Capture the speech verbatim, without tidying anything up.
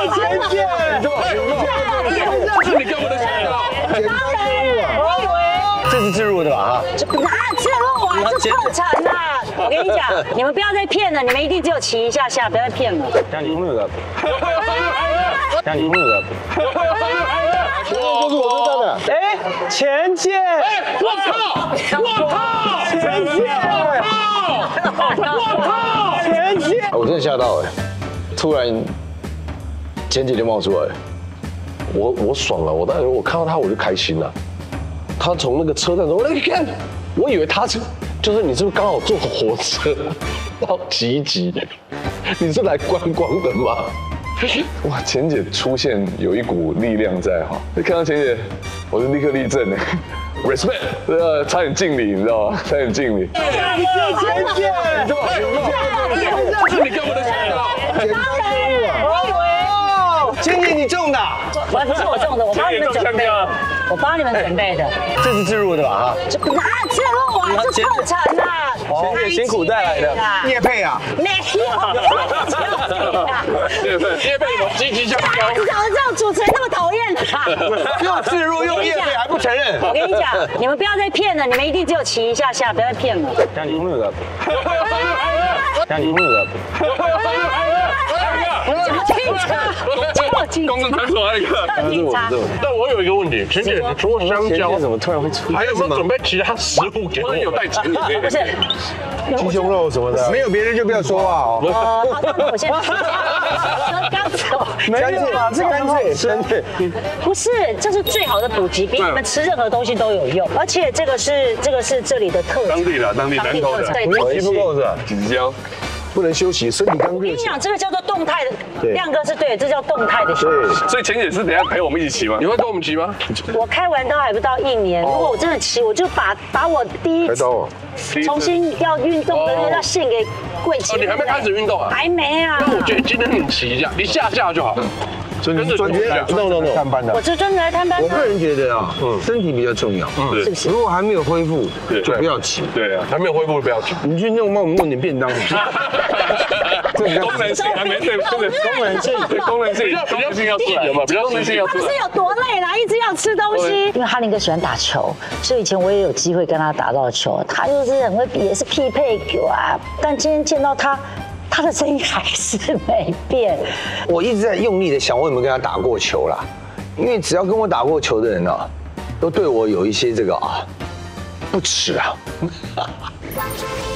前姐， 是你跟我的想法。 简单生物啊！我以为这是置入的吧？哈， 这哪置入啊？这课程啊！我跟你讲，你们不要再骗了，你们一定只有骑一下下，不要再骗了。 这样你朋友的，这样你朋友的，全部都是我做的。哎，前姐， 我靠！我靠！ 前姐， 我靠！ 前姐，我真的吓到哎！突然，前姐就冒出来，我我爽了，我当时我看到她我就开心了。她从那个车站说：“你看，我以为她是。”就是你是不是刚好坐火车到集集？你是来观光的吗？哇，钱姐出现有一股力量在哈，看到钱姐，我就立刻立正哎 ，respect， 呃，差点敬礼，你知道吗？差点敬礼。钱姐，这么好， 是你跟我的想法。 简单生物啊！我以为，钱姐你中的， 我不是我中的，我帮你们准备的，我帮你们准备的。 这是置入的吧？哈， 这哪置入啊？这课程啊！ 钱姐辛苦带来的业配啊， 没有， 叶佩，叶佩有积极向高。 你怎么这种主持人那么讨厌啊？ 又置入又业配还不承认。 我跟你讲，你们不要再骗了，你们一定只有骑一下下，不要再骗了。 这样你朋友的，这样你朋友的。 警察，警察， 公司传出来一个。 警察。 但我有一个问题，钱姐，你除了香蕉， 怎么突然会出？ 还有没有准备其他食物给我？有带钱的。 不是， 鸡胸肉什么的，没有别人就不要说话哦。 呃，好，那我先吃。刚走。 没有啊，这个干脆干脆。 不是，这是最好的补给，比你们吃任何东西都有用。而且这个是这个是这里的特产， 当地的，当地南投的。 对， 我吸不够是吧？ 纸浆。 不能休息，身体刚热起来。 我跟你讲，这个叫做动态的，亮哥是对，这叫动态的休息。 所以钱姐是等下陪我们一起骑吗？你会跟我们骑吗？ 我开完刀还不到一年，如果我真的骑，我就把把我第一开刀啊， 重新要运动的那个要献给贵姐。 你还没开始运动啊？ 还没啊。 那我觉得今天你骑一下，你下下就好。 所以你是专职来 no no no 探班的。 我是专职来探班。 我个人觉得啊，身体比较重要， 嗯， 是不是？ 如果还没有恢复，就不要骑。 对啊，还没有恢复不要骑。 你去弄帮我们弄点便当。 功能性还没对，不是功能性，功能性，功能性要出来，有吗？比较功能性要出来。 他是有多累啦，一直要吃东西。因为哈林哥喜欢打球，所以以前我也有机会跟他打到球。他就是很会，也是匹配球啊。但今天见到他，他的声音还是没变。 我一直在用力的想，我有没有跟他打过球啦？因为只要跟我打过球的人啊，都对我有一些这个啊不耻啊。